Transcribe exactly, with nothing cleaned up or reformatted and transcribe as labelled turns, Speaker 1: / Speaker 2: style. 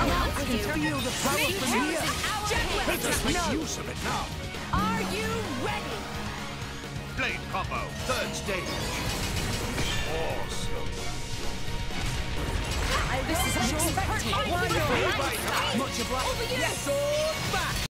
Speaker 1: I can feel the power from here.
Speaker 2: Let us make use of it now.
Speaker 3: Are you ready?
Speaker 2: Blade combo, third stage. Awesome.
Speaker 3: This is unexpected.
Speaker 1: Much obliged. Yes, sir.